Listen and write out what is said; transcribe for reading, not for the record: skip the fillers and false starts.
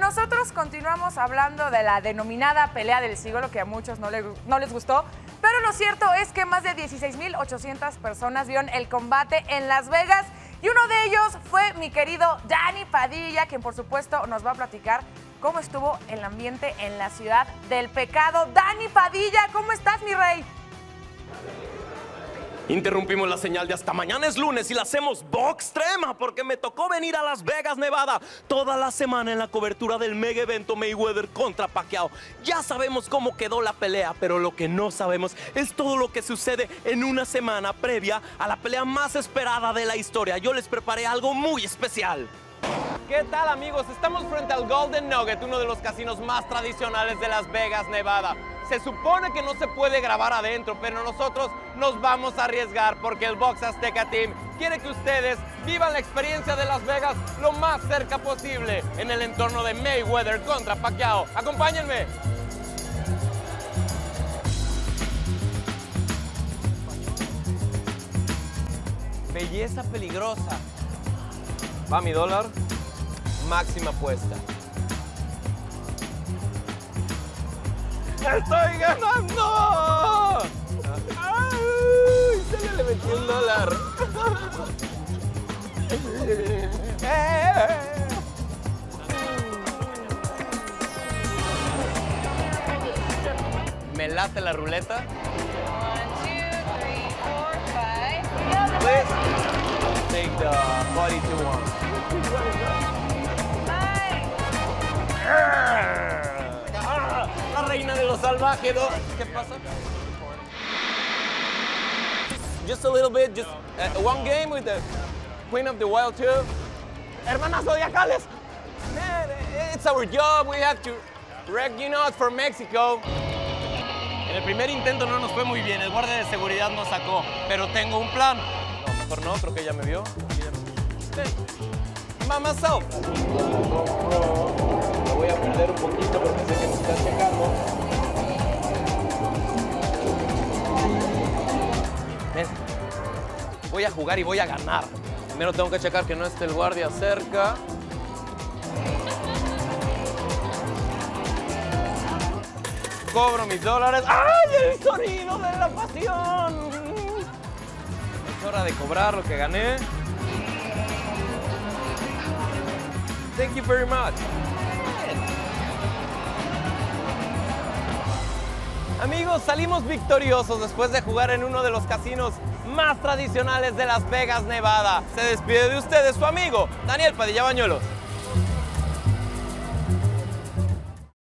nosotros continuamos hablando de la denominada pelea del siglo, que a muchos no les gustó, pero lo cierto es que más de 16,800 personas vieron el combate en Las Vegas y uno de ellos fue mi querido Dani Padilla, quien por supuesto nos va a platicar cómo estuvo el ambiente en la Ciudad del Pecado. Dani Padilla, ¿cómo estás, mi rey? Interrumpimos la señal de hasta mañana es lunes y la hacemos boxtrema porque me tocó venir a Las Vegas, Nevada, toda la semana en la cobertura del mega evento Mayweather contra Pacquiao. Ya sabemos cómo quedó la pelea, pero lo que no sabemos es todo lo que sucede en una semana previa a la pelea más esperada de la historia. Yo les preparé algo muy especial. ¿Qué tal, amigos? Estamos frente al Golden Nugget, uno de los casinos más tradicionales de Las Vegas, Nevada. Se supone que no se puede grabar adentro, pero nosotros nos vamos a arriesgar porque el Box Azteca Team quiere que ustedes vivan la experiencia de Las Vegas lo más cerca posible en el entorno de Mayweather contra Pacquiao. ¡Acompáñenme! Belleza peligrosa. Va mi dólar. Máxima apuesta. ¡Estoy ganando! ¡Ay! Se le metió $1. Me late la ruleta. 1, 2, 3, 4, 5. Please take the body to one. La reina de los salvajes. ¿Qué pasa? Just a little bit, just one game with the Queen of the Wild too. Hermanas zodiacales. Man, it's our job. We have to wreck, you know, for Mexico. En el primer intento no nos fue muy bien. El guardia de seguridad nos sacó. Pero tengo un plan. No, mejor no, creo que ella me vio. By myself. Lo voy a perder un poquito porque sé que me están checando. Ven. Voy a jugar y voy a ganar. Primero tengo que checar que no esté el guardia cerca. Cobro mis $. ¡Ay, el sonido de la pasión! Es hora de cobrar lo que gané. Thank you very much. Amigos, salimos victoriosos después de jugar en uno de los casinos más tradicionales de Las Vegas, Nevada. Se despide de ustedes su amigo, Daniel Padilla Bañuelos.